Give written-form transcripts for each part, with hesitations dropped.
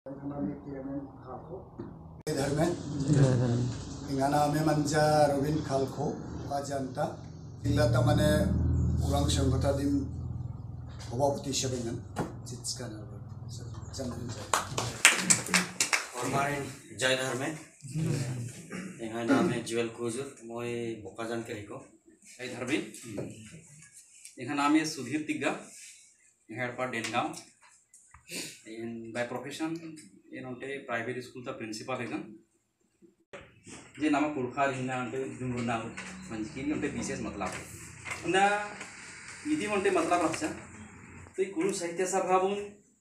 इधर में इंगाना में मंजा रविन खालखो आजंता इल्लाता मने उरांग संगठा दिन सभापति शबेनन चित्सका नगर चंद्रन और मारे जय धर्म में यहाँ नाम है ज्वेल कोजुर मोए बोकाजन के रिको जय धर्मी यहाँ नाम है सुधीर तिग्गा यहाँ पर डेनगांव इन बाय प्रोफेशन इन उनटे प्राइवेट स्कूल का प्रिंसिपल है जे नाम कुलखार हिंदा उनटे जुंगुना मंजकी उनटे विशेष मतलब ना यदि उनटे मतलब रखा तो ये कुरु साहित्य सभा बुन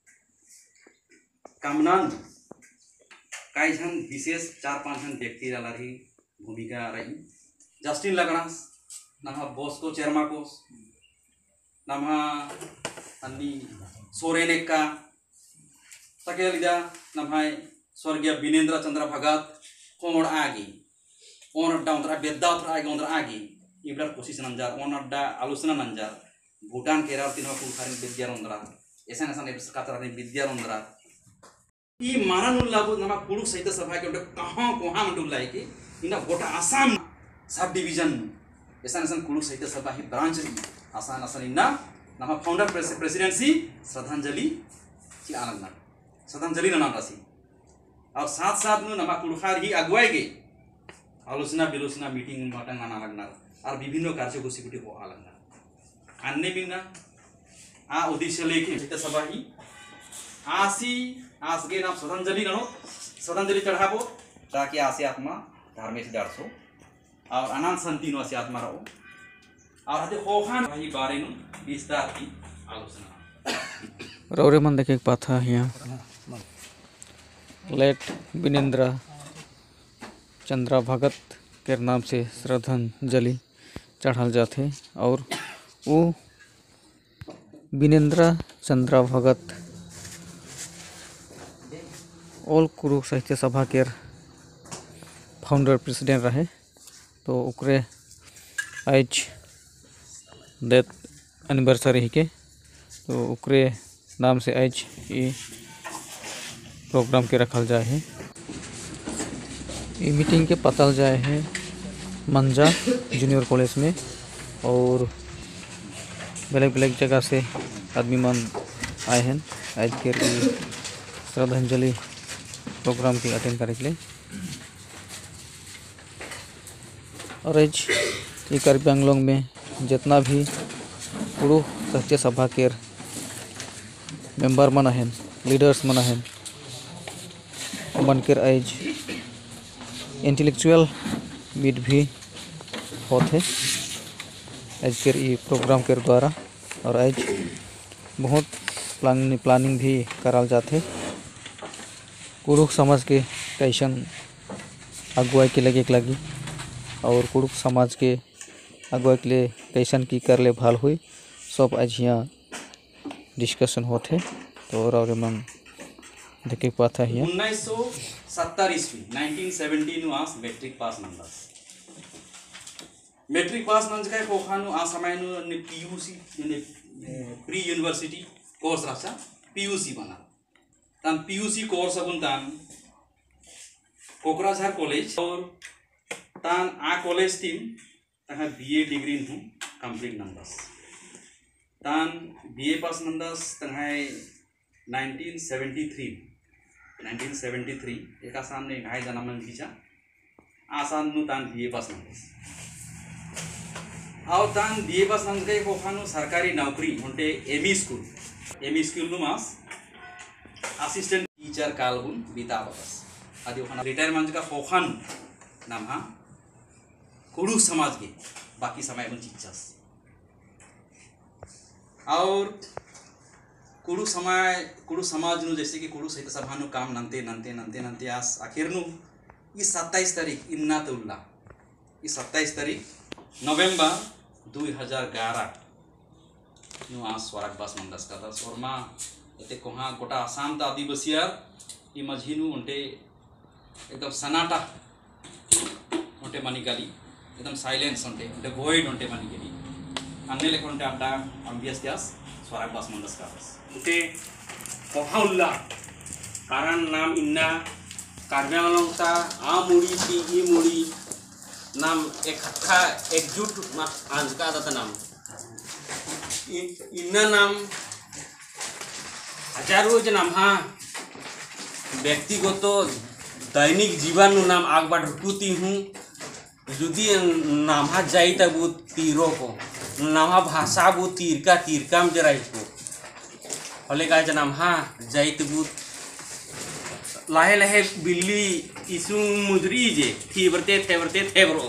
कामनान कई जन विशेष 4-5 जन व्यक्ति रही भूमिका रही जस्टिन लगनास नम्हा बॉस्को चेरमाकोस नम्हा अन्नी सोरेनेक्का तकेलिदा नम्हाय स्वर्गीय विनेन्द्र चंद्र भगत कोमड़ आगे ओनड्डा उनरा बेद्दाउत आगे उनरा आगे इब्रार कोशिश नंजार ओनड्डा आलोचना नंजार भूटान केरल तीन कुलखारिन विद्या उनरा ऐसा ऐसा कातरानी विद्या उनरा ई मारानुल्लाबु नमा कुरु साहित्य सभा के कहाँ कहाँ मंडुल्लाई की इना गोटा आसाम सब डिवीजन ऐसा ऐसा कुरु साहित्य सभा ही ब्रांच आसान आसान इना नमा फाउंडर प्रेसिडेंसी श्रद्धांजलि की आनंद श्रद्धांजलि नाम राशि और साथ साथ नु नमा कुलखार ही अगुवाई गई आलोचना विलोचना मीटिंग माटंग आना लगना और विभिन्न कार्यसूची को आ लगना अन्य बिना आ उद्देश्य लेके साहित्य सभा ही आसी आसगे नाम श्रद्धांजलि गणो श्रद्धांजलि चढ़ाबो ताकि आसे आत्मा धार्मिक दर्शो और अनंत शांति नो आसे आत्मा रहो और हते होखान भाई बारे नु विस्तार की आलोचना रौरे मन देखे पाथा यहाँ लेट विनेन्द्र चंद्र भगत के नाम से श्रद्धांजलि चढ़ाल जाते और वो विनेन्द्र चंद्र भगत ऑल कुरु साहित्य सभा के फाउंडर प्रेसिडेंट रहे तो उकरे आज डेथ एनिवर्सरी के तो उकरे नाम से आज ये प्रोग्राम के रखल जाए है ये मीटिंग के पतल जाए है मंजा जूनियर कॉलेज में और बेलेग बेलेग जगह से आदमी मन आए हैं आज के श्रद्धांजलि प्रोग्राम की अटेंड करे के लिए और आज ये कार्बी आंगलोंग में जितना भी कुरु साहित्य सभा के मेंबर मन हैं लीडर्स मन हैं मन के आज इंटेलेक्चुअल मीट भी होते आज के प्रोग्राम के द्वारा और आज बहुत प्लानिंग भी कराल जाते कुरु समाज के कैसन अगुवाई के लगी और कुरु समाज के अगुवाई के लिए कैसन की कर ले भाल हुई सब आज यहाँ डिस्कशन होते तो और मन देखे पाता है 1970 ईस्वी 1917 आस मैट्रिक पास नंदस मैट्रिक पास नंज का कोखानु आ समय नु पीयूसी प्री यूनिवर्सिटी कोर्स रखा पीयूसी बना तन पीयूसी कोर्स अबुन तन कोकराझार कॉलेज और तन आ कॉलेज टीम तहा बीए डिग्री हूँ कंप्लीट नंदस तन बीए पास नंदस तहा 1973 एक सामने घाई जन्म खींचा आसान नु तन बीए पास नंदस और तन बीए पास नंद के कोखानु सरकारी नौकरी होंटे एमी स्कूल नु मास असिस्टेंट टीचर कालबुन बीता बस आदि ओखाना रिटायरमेंट का कोखान नाम हा कुरु समाज के बाकी समय बुन चिच्चास और कुरु समाज नु जैसे कि कुरु साहित्य सभा नु काम नंते आस आखिर नु ये 27 तारीख इन्नातुल्ला ये 27 तारीख नवंबर 2011 नु आज स्वर्गवास मंदस का सोरमा एते कोहा गोटा आसाम ता आदिवासियार ई मझिनु उनटे एकदम सनाटा उनटे मनिकाली एकदम साइलेंस उनटे वॉइड उनटे मनिकाली अन्य लेखन उनटे आटा अम्बियस त्यास स्वर्गवास मंदस का उनटे कोहाउल्ला कारण नाम इन्ना कार्यालंता आ मुड़ी ती ई मुड़ी नाम एकठा एकजुट आंजका दता नाम इन्ना नाम हजारों ज नाम हा व्यक्तिगत दैनिक जीवन नाम आगबा ढुकुती हूँ जुदी नामा जाई तब वो तीरों को नामा भाषा वो तीरका में जराई को हले का नाम हाँ जाई तब लाहे लाहे बिल्ली इसु मुद्री जे थी बरते बरो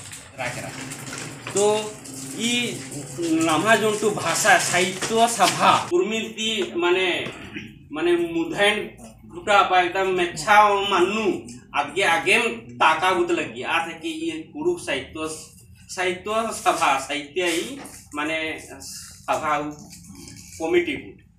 तो ई नामा जोन तो भाषा साहित्य सभा उर्मिलती माने माने मुधैन टूटा पा एकदम मेच्छा मानू आगे आगे ताका बुत लगी आते कि ये कुरुक साहित्य सभा साहित्य ही माने सभा कमिटी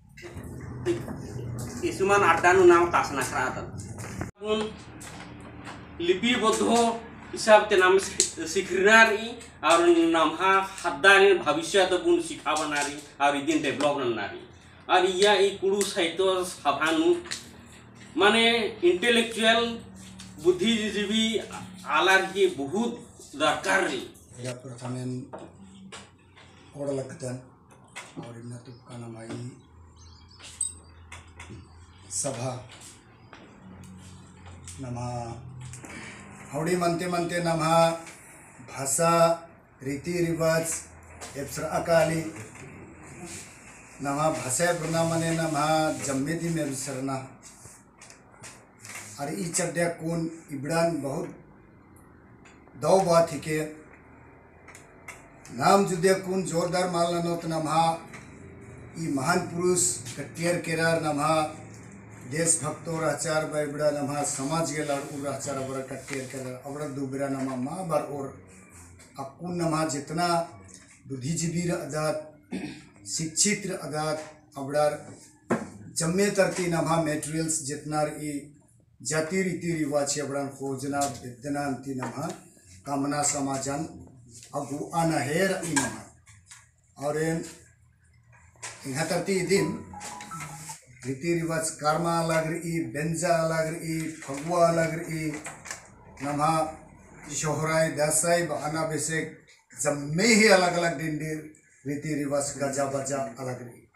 इसुमान आडानु नाम तासना खरा उन लिपिबद्ध हिसाब ते नाम सिखरारी और नाम हा हद्दानी भविष्य तो बुन शिखा बनारी और इदिन डेवलप नारी और या ई कुरु साहित्य सभानु माने इंटेलेक्चुअल बुद्धिजीवी आलार की बहुत दरकार री या प्रथमेन ओड़ लगतन और इन्ना तो का नाम आई सभा नमा हौड़ी मनते नमा भाषा रीति रिवाज एप्सर अकाली नमा भाषा बना मने नमा जम्मेदी में सरना और ई चड्या कौन इबड़ान बहुत दो बात ही के नाम जुदे कौन जोरदार माल नोत नमा ई महान पुरुष कटियर केरार नमा देशभक्तों आचार बाइबड़ा नमा समाज के लाड़ आचार बड़ा कटियर केरार अबड़ा दुबरा नमा माँ बार और अकुन नमा जितना बुद्धिजीवी अदात शिक्षित अदात अबड़ार जम्मे तरती नमा मेटेरियल्स जितना ई जाति रीति रिवाज अबड़ान खोजना विद्यनांति नमा कामना समाजन अगु अनहेर ई नमा और यहाँ तरती दिन रीति रिवाज कर्मा अलग रही बेंजा अलग रही फगुआ अलग रही नमा शोहराय दसाई बहाना बेसे जम्मे ही अलग अलग दिन रीति रिवाज गजा बजा अलग रही